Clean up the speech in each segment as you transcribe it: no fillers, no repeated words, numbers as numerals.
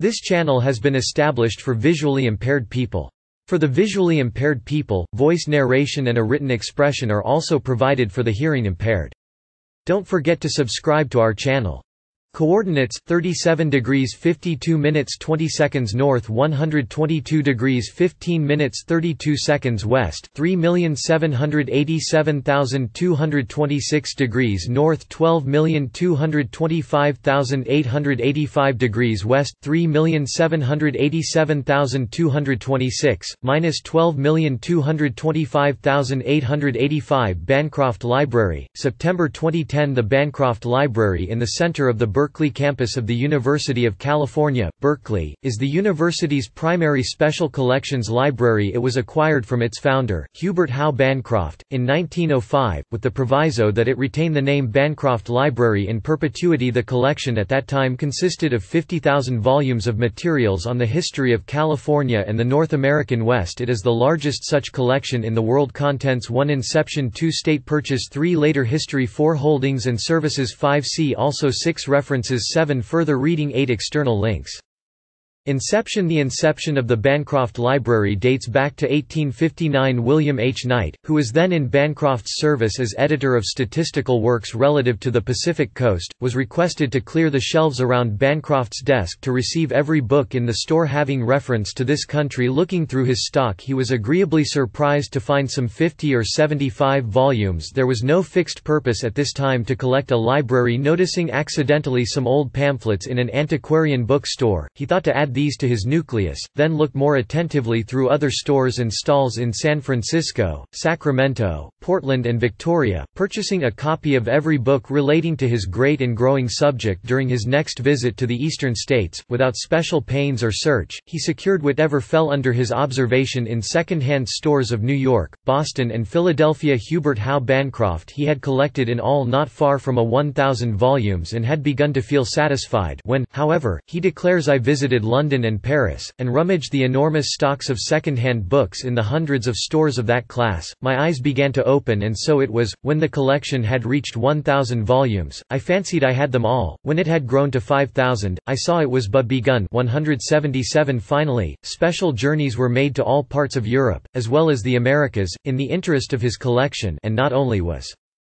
This channel has been established for visually impaired people. For the visually impaired people, voice narration and a written expression are also provided for the hearing impaired. Don't forget to subscribe to our channel. Coordinates: 37 degrees 52 minutes 20 seconds north, 122 degrees 15 minutes 32 seconds west, 3,787,226 degrees north, 12,225,885 degrees west, 3,787,226, minus 12,225,885. Bancroft Library, September 2010. The Bancroft Library in the center of the Berkeley campus of the University of California, Berkeley, is the university's primary special collections library. It was acquired from its founder, Hubert Howe Bancroft, in 1905, with the proviso that it retain the name Bancroft Library in perpetuity. The collection at that time consisted of 50,000 volumes of materials on the history of California and the North American West. It is the largest such collection in the world. Contents: 1 Inception, 2 State purchase, 3 Later history, 4 Holdings and services, 5 See also, 6 References, 7 Further reading, 8 External links. Inception. The inception of the Bancroft Library dates back to 1859. William H. Knight, who was then in Bancroft's service as editor of statistical works relative to the Pacific Coast, was requested to clear the shelves around Bancroft's desk to receive every book in the store having reference to this country. Looking through his stock, he was agreeably surprised to find some 50 or 75 volumes. There was no fixed purpose at this time to collect a library. Noticing accidentally some old pamphlets in an antiquarian bookstore, he thought to add these to his nucleus, then looked more attentively through other stores and stalls in San Francisco, Sacramento, Portland and Victoria, purchasing a copy of every book relating to his great and growing subject. During his next visit to the eastern states, without special pains or search, he secured whatever fell under his observation in second-hand stores of New York, Boston and Philadelphia. Hubert Howe Bancroft. He had collected in all not far from 1,000 volumes and had begun to feel satisfied when, however, he declares, "I visited London and Paris, and rummaged the enormous stocks of second-hand books in the hundreds of stores of that class. My eyes began to open, and so it was, when the collection had reached 1,000 volumes, I fancied I had them all. When it had grown to 5,000, I saw it was but begun." 177. Finally, special journeys were made to all parts of Europe, as well as the Americas, in the interest of his collection, and not only was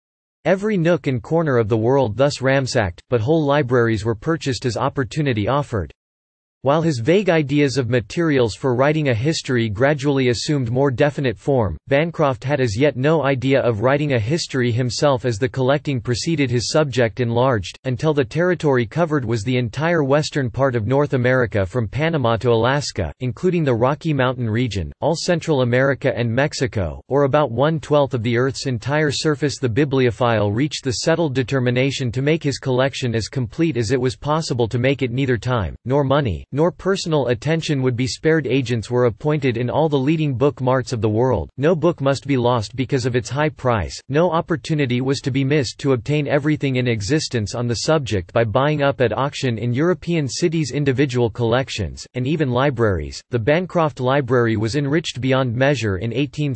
every nook and corner of the world thus ransacked, but whole libraries were purchased as opportunity offered. While his vague ideas of materials for writing a history gradually assumed more definite form, Bancroft had as yet no idea of writing a history himself. As the collecting proceeded, his subject enlarged, until the territory covered was the entire western part of North America from Panama to Alaska, including the Rocky Mountain region, all Central America and Mexico, or about 1/12 of the Earth's entire surface. The bibliophile reached the settled determination to make his collection as complete as it was possible to make it. Neither time, nor money, nor personal attention would be spared. Agents were appointed in all the leading book marts of the world. No book must be lost because of its high price. No opportunity was to be missed to obtain everything in existence on the subject by buying up at auction in European cities individual collections, and even libraries. The Bancroft Library was enriched beyond measure in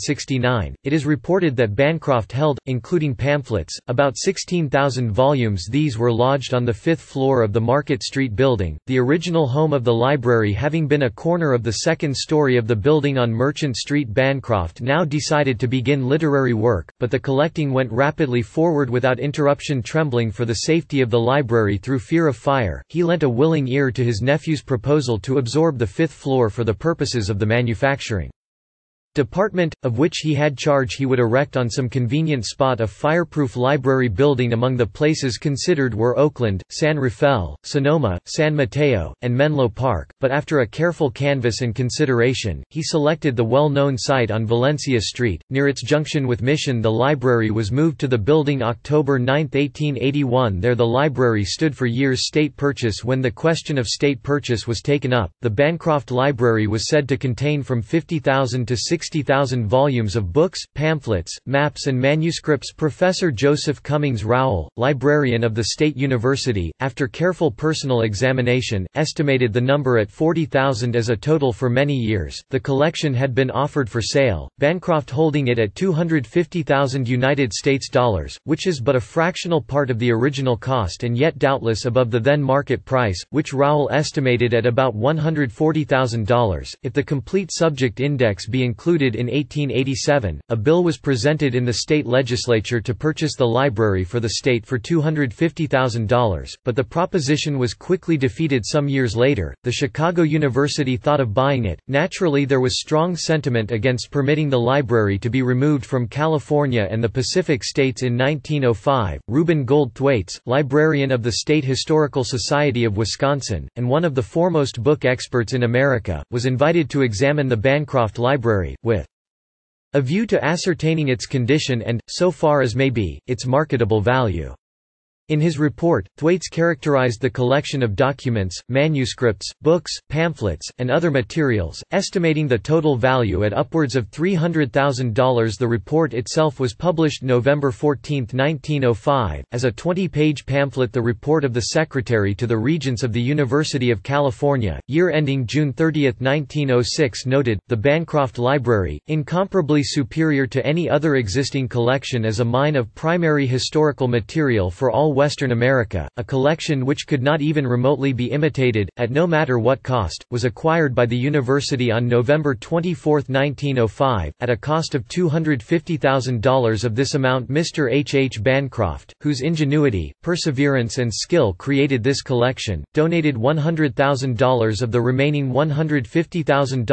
1869. It is reported that Bancroft held, including pamphlets, about 16,000 volumes. These were lodged on the 5th floor of the Market Street building, the original home of the library having been a corner of the second story of the building on Merchant Street. Bancroft now decided to begin literary work, but the collecting went rapidly forward without interruption. Trembling for the safety of the library through fear of fire, he lent a willing ear to his nephew's proposal to absorb the 5th floor for the purposes of the manufacturing department, of which he had charge. He would erect on some convenient spot a fireproof library building. Among the places considered were Oakland, San Rafael, Sonoma, San Mateo, and Menlo Park, but after a careful canvass and consideration, he selected the well-known site on Valencia Street, near its junction with Mission. The library was moved to the building October 9, 1881. There the library stood for years. State purchase. When the question of state purchase was taken up, the Bancroft Library was said to contain from 50,000 to 60,000 60,000 volumes of books, pamphlets, maps and manuscripts. Professor Joseph Cummings Rowell, librarian of the State University, after careful personal examination, estimated the number at 40,000 as a total. For many years, the collection had been offered for sale, Bancroft holding it at $250,000 United States dollars, which is but a fractional part of the original cost and yet doubtless above the then market price, which Rowell estimated at about $140,000. If the complete subject index be included in 1887, a bill was presented in the state legislature to purchase the library for the state for $250,000, but the proposition was quickly defeated some years later. The Chicago University thought of buying it. Naturally, there was strong sentiment against permitting the library to be removed from California and the Pacific states. In 1905, Reuben Gold Thwaites, librarian of the State Historical Society of Wisconsin, and one of the foremost book experts in America, was invited to examine the Bancroft Library, with a view to ascertaining its condition and, so far as may be, its marketable value. In his report, Thwaites characterized the collection of documents, manuscripts, books, pamphlets, and other materials, estimating the total value at upwards of $300,000. The report itself was published November 14, 1905, as a 20-page pamphlet. The report of the Secretary to the Regents of the University of California, year ending June 30, 1906 noted, "The Bancroft Library, incomparably superior to any other existing collection as a mine of primary historical material for all Western America, a collection which could not even remotely be imitated, at no matter what cost, was acquired by the university on November 24, 1905, at a cost of $250,000. Of this amount Mr. H. H. Bancroft, whose ingenuity, perseverance and skill created this collection, donated $100,000. Of the remaining $150,000,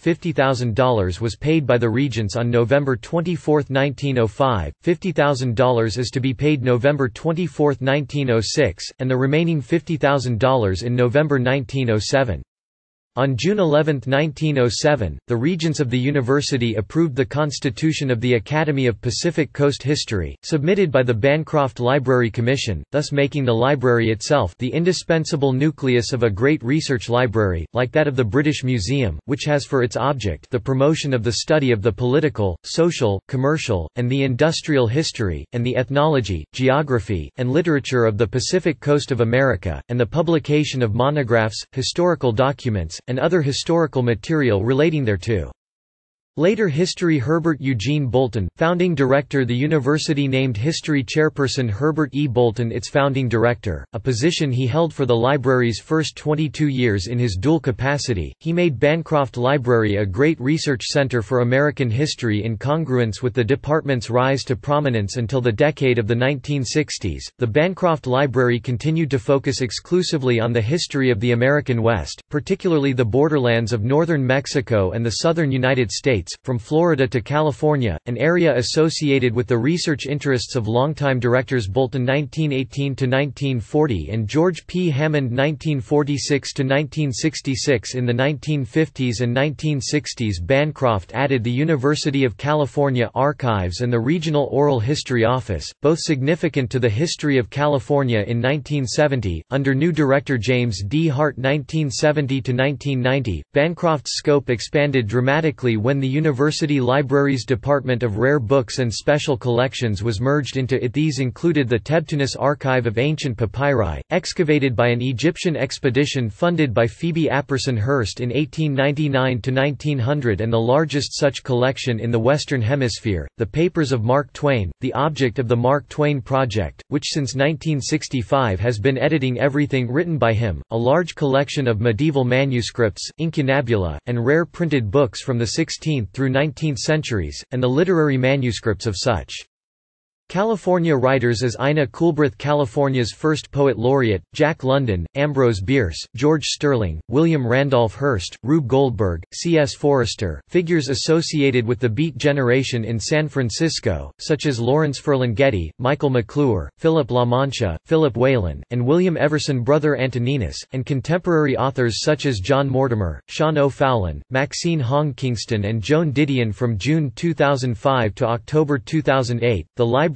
$50,000 was paid by the Regents on November 24, 1905, $50,000 is to be paid November 24, 1906, and the remaining $50,000 in November 1907. On June 11, 1907, the Regents of the University approved the Constitution of the Academy of Pacific Coast History, submitted by the Bancroft Library Commission, thus making the library itself the indispensable nucleus of a great research library, like that of the British Museum, which has for its object the promotion of the study of the political, social, commercial, and the industrial history, and the ethnology, geography, and literature of the Pacific Coast of America, and the publication of monographs, historical documents, and other historical material relating thereto. Later history Herbert Eugene Bolton, founding director. The university named history chairperson Herbert E. Bolton its founding director, a position he held for the library's first 22 years. In his dual capacity, he made Bancroft Library a great research center for American history in congruence with the department's rise to prominence until the decade of the 1960s. The Bancroft Library continued to focus exclusively on the history of the American West, particularly the borderlands of northern Mexico and the southern United States, from Florida to California, an area associated with the research interests of longtime directors Bolton (1918–1940) and George P. Hammond (1946–1966). In the 1950s and 1960s, Bancroft added the University of California Archives and the Regional Oral History Office, both significant to the history of California. In 1970, under new director James D. Hart (1970–1990), Bancroft's scope expanded dramatically when the University Library's Department of Rare Books and Special Collections was merged into it. These included the Tebtunis Archive of Ancient Papyri, excavated by an Egyptian expedition funded by Phoebe Apperson Hearst in 1899–1900 and the largest such collection in the Western Hemisphere, the papers of Mark Twain, the object of the Mark Twain Project, which since 1965 has been editing everything written by him, a large collection of medieval manuscripts, incunabula, and rare printed books from the 16th through 19th centuries, and the literary manuscripts of such California writers as Ina Coolbrith, California's first poet laureate, Jack London, Ambrose Bierce, George Sterling, William Randolph Hearst, Rube Goldberg, C.S. Forrester, figures associated with the Beat Generation in San Francisco, such as Lawrence Ferlinghetti, Michael McClure, Philip La Mancha, Philip Whalen, and William Everson Brother Antoninus, and contemporary authors such as John Mortimer, Sean O'Fallon, Maxine Hong Kingston and Joan Didion. From June 2005 to October 2008, the library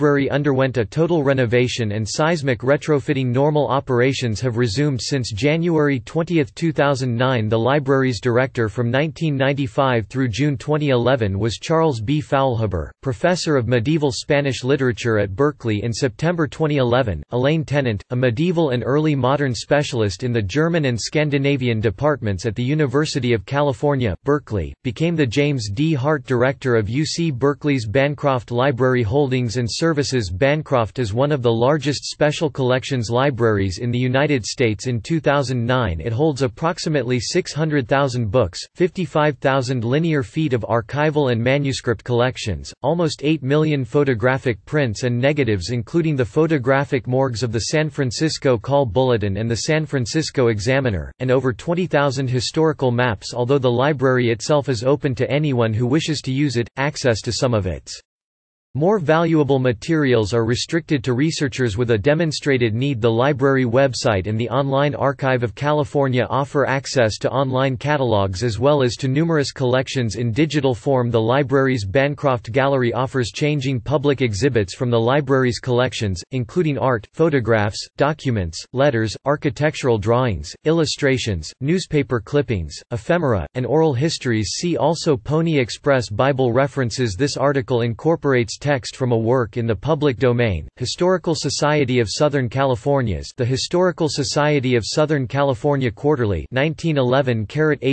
library underwent a total renovation and seismic retrofitting. Normal operations have resumed since January 20, 2009. The library's director from 1995 through June 2011 was Charles B. Faulhaber, professor of medieval Spanish literature at Berkeley. In September 2011, Elaine Tennant, a medieval and early modern specialist in the German and Scandinavian departments at the University of California, Berkeley, became the James D. Hart Director of UC Berkeley's Bancroft Library Holdings and Services. Bancroft is one of the largest special collections libraries in the United States. In 2009, it holds approximately 600,000 books, 55,000 linear feet of archival and manuscript collections, almost 8 million photographic prints and negatives including the photographic morgues of the San Francisco Call Bulletin and the San Francisco Examiner, and over 20,000 historical maps. Although the library itself is open to anyone who wishes to use it, access to some of its more valuable materials are restricted to researchers with a demonstrated need. The library website and the Online Archive of California offer access to online catalogs as well as to numerous collections in digital form. The library's Bancroft Gallery offers changing public exhibits from the library's collections, including art, photographs, documents, letters, architectural drawings, illustrations, newspaper clippings, ephemera, and oral histories. See also Pony Express Bible references. This article incorporates text from a work in the public domain. Historical Society of Southern California's The Historical Society of Southern California Quarterly 1911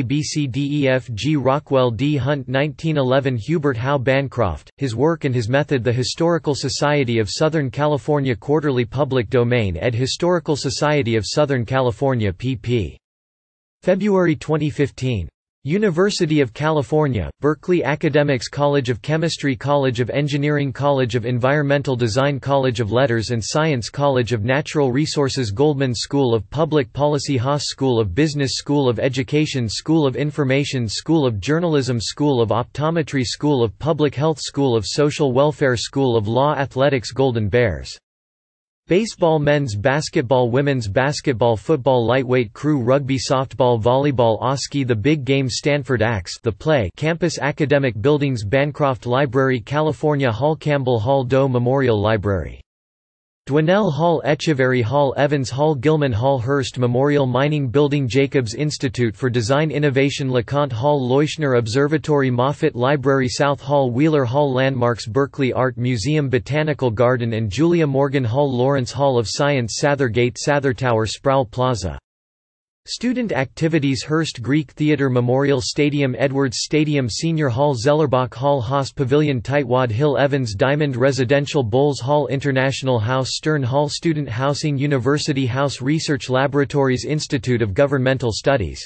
ABCDEFG Rockwell D. Hunt 1911 Hubert Howe Bancroft, His Work and His Method. The Historical Society of Southern California Quarterly Public Domain ed. Historical Society of Southern California pp. February 2015. University of California, Berkeley Academics College of Chemistry College of Engineering College of Environmental Design College of Letters and Science College of Natural Resources Goldman School of Public Policy Haas School of Business School of Education School of Information School of Journalism School of Optometry School of Public Health School of Social Welfare School of Law Athletics Golden Bears Baseball Men's Basketball Women's Basketball Football Lightweight Crew Rugby Softball Volleyball Oski The Big Game Stanford Axe The Play Campus Academic Buildings Bancroft Library California Hall Campbell Hall Doe Memorial Library Dwinelle Hall Echeverry Hall Evans Hall Gilman Hall Hearst Memorial Mining Building Jacobs Institute for Design Innovation LeConte Hall Leuschner Observatory Moffett Library South Hall Wheeler Hall Landmarks Berkeley Art Museum Botanical Garden and Julia Morgan Hall Lawrence Hall of Science Sathergate Sathertower Sproul Plaza Student Activities Hearst Greek Theatre Memorial Stadium Edwards Stadium Senior Hall Zellerbach Hall Haas Pavilion Tightwad Hill Evans Diamond Residential Bowles Hall International House Stern Hall Student Housing University House Research Laboratories Institute of Governmental Studies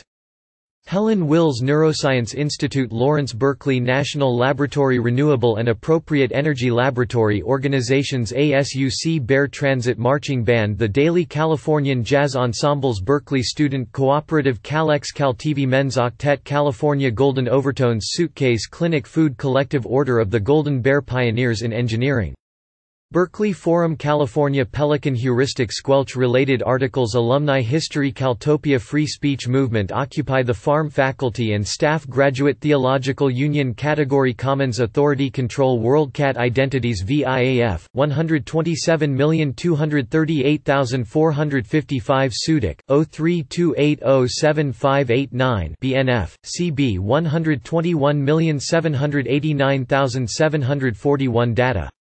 Helen Wills Neuroscience Institute Lawrence Berkeley National Laboratory Renewable and Appropriate Energy Laboratory Organizations ASUC Bear Transit Marching Band The Daily Californian Jazz Ensembles Berkeley Student Cooperative Calex CalTV Men's Octet California Golden Overtones Suitcase Clinic Food Collective Order of the Golden Bear Pioneers in Engineering Berkeley Forum California Pelican Heuristic Squelch Related articles Alumni History Caltopia Free Speech Movement Occupy the Farm Faculty and Staff Graduate Theological Union Category Commons Authority Control WorldCat Identities VIAF, 127,238,455 Sudic, 0328075889 BNF, CB 121,789,741 Data